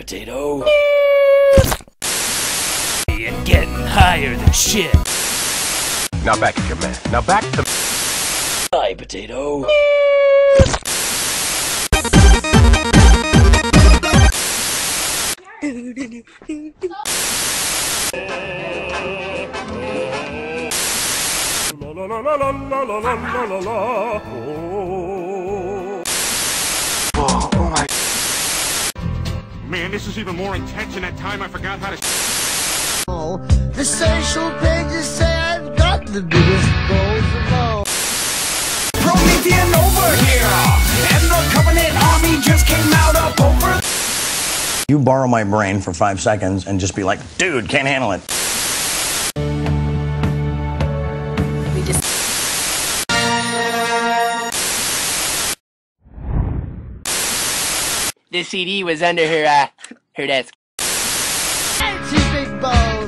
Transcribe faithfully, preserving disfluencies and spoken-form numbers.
potato. And getting higher than shit. Now back to your man. Now back to... Hi, potato. La la la la la la la la la la. Oh. Oh, oh my... Man, this is even more intense than that time I forgot how to... Oh, the social pages say I've got the biggest balls of all. Promethean over here, and the Covenant army just came out up over. You borrow my brain for five seconds and just be like, dude, can't handle it. We just... This C D was under her, uh, her desk. Fancy big balls.